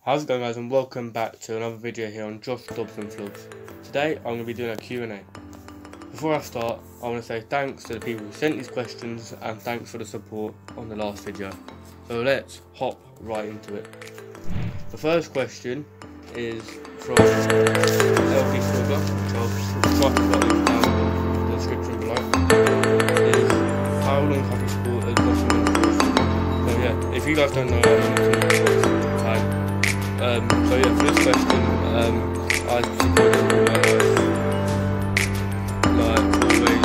How's it going, guys, and welcome back to another video here on Josh Dobson Vlogs. Today I'm going to be doing a Q&A. Before I start, I want to say thanks to the people who sent these questions and thanks for the support on the last video. So let's hop right into it. The first question is from LD Silver, which I'll try to put link down in the description below. Is how long have you supported Nottingham Forest? So yeah, if you guys don't know, I'm Nottingham Forest fan. So yeah, for this question, I supported all my life. Like always,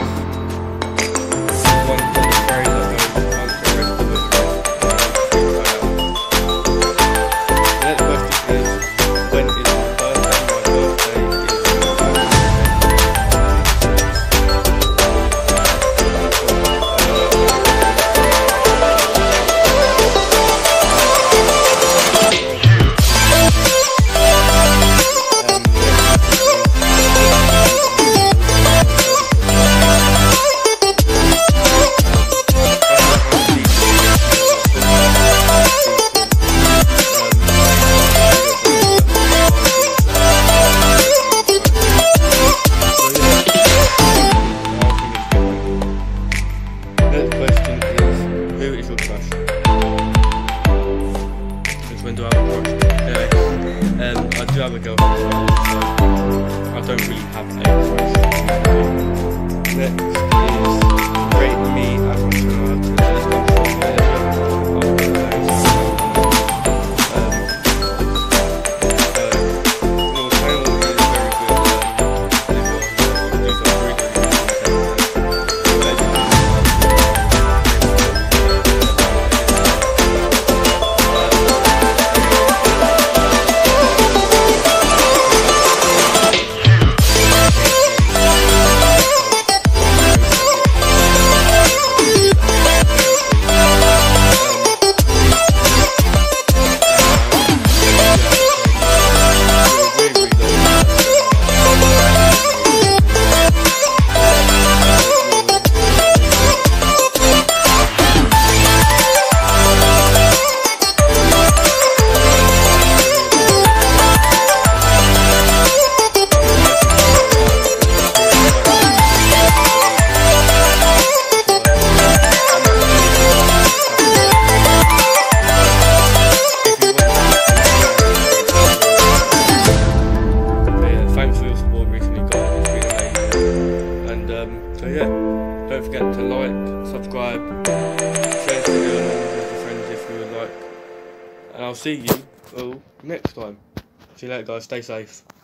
one for the phrase I don't answer the rest of it. The next question is, when is my birthday? My birthday I do have a girlfriend, so I don't really have a crush. Next is rate me as much as so yeah, don't forget to like, subscribe, share this video along with your friends if you would like, and I'll see you all next time. See you later, guys, stay safe.